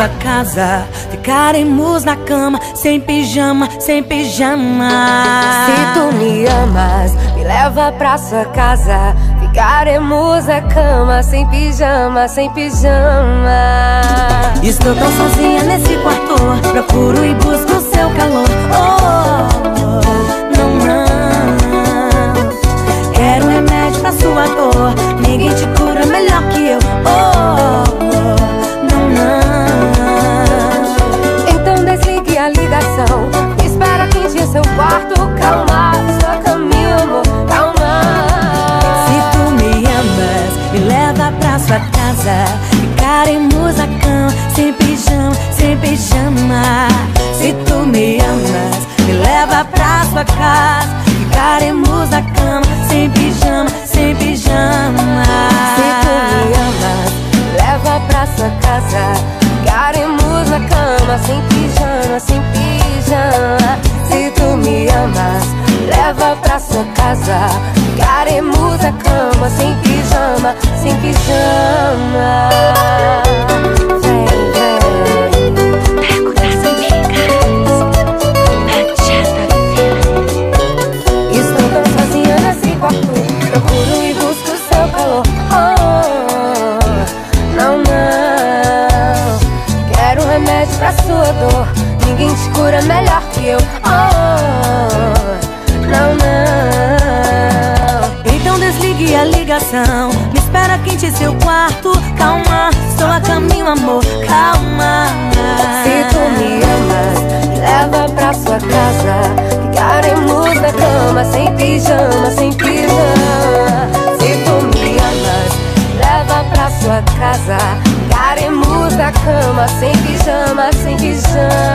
sua casa. Ficaremos na cama, sem pijama, sem pijama. Se tu me amas, me leva pra sua casa. Ficaremos na cama, sem pijama, sem pijama. Estou tão sozinha nesse quarto, procuro e busco o seu calor. Oh, não, não. Quero remédio pra sua dor, ninguém te cura melhor que eu. Oh, não, não. Então desligue a ligação, espera quente em seu quarto. Calma, só caminho, amor, calma. Se tu me amas, me leva pra sua casa. Ficaremos na cama, sem pijama, sem pijama. Se tu me amas, me leva pra sua casa. Ficaremos na cama, sem pijama, sem pijama. Se tu me amas, me leva pra sua casa. Ficaremos na cama, sem pijama, sem pijama. Se tu me amas, me leva pra sua casa. Ficaremos na cama, sem pijama, sem pijama. Procuro e busco o seu calor. Oh, não, não. Quero remédio pra sua dor, ninguém te cura melhor que eu. Oh, não, não. Então desligue a ligação, me espera quente em seu quarto. Calma, estou a caminho, amor, calma. Se tu me amas, me leva pra sua casa. Ficaremos na cama, sem pijama, sem pijama. Se tu me amas, me leva pra sua casa. Ficaremos na cama, sem pijama, sem pijama.